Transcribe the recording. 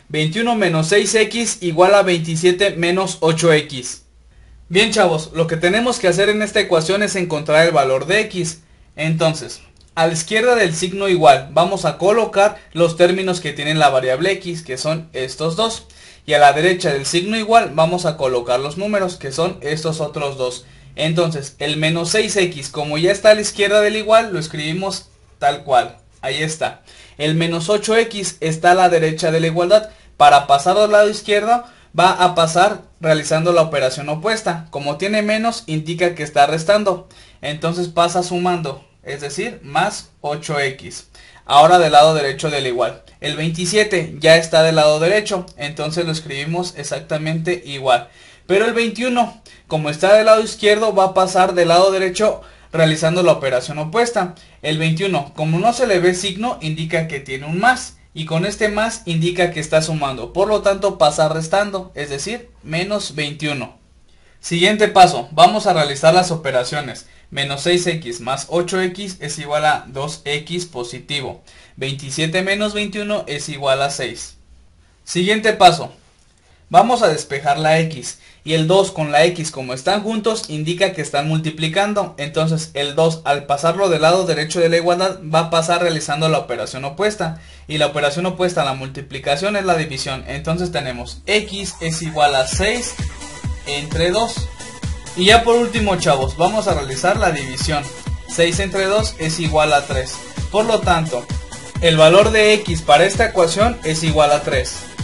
21 menos 6x igual a 27 menos 8x. Bien chavos, lo que tenemos que hacer en esta ecuación es encontrar el valor de x. Entonces, a la izquierda del signo igual vamos a colocar los términos que tienen la variable x, que son estos dos. Y a la derecha del signo igual vamos a colocar los números, que son estos otros dos. Entonces, el menos 6x, como ya está a la izquierda del igual, lo escribimos tal cual. Ahí está. El menos 8x está a la derecha de la igualdad. Para pasar al lado izquierdo, va a pasar realizando la operación opuesta. Como tiene menos, indica que está restando. Entonces pasa sumando, es decir, más 8x. Ahora del lado derecho del igual. El 27 ya está del lado derecho, entonces lo escribimos exactamente igual. Pero el 21, como está del lado izquierdo, va a pasar del lado derecho realizando la operación opuesta. El 21, como no se le ve signo, indica que tiene un más. Y con este más indica que está sumando. Por lo tanto pasa restando, es decir, menos 21. Siguiente paso, vamos a realizar las operaciones. Menos 6x más 8x es igual a 2x positivo. 27 menos 21 es igual a 6. Siguiente paso, vamos a despejar la x. Y el 2 con la x, como están juntos, indica que están multiplicando. Entonces el 2 al pasarlo del lado derecho de la igualdad va a pasar realizando la operación opuesta. Y la operación opuesta a la multiplicación es la división. Entonces tenemos x es igual a 6 entre 2. Y ya por último chavos, vamos a realizar la división. 6 entre 2 es igual a 3. Por lo tanto, el valor de x para esta ecuación es igual a 3.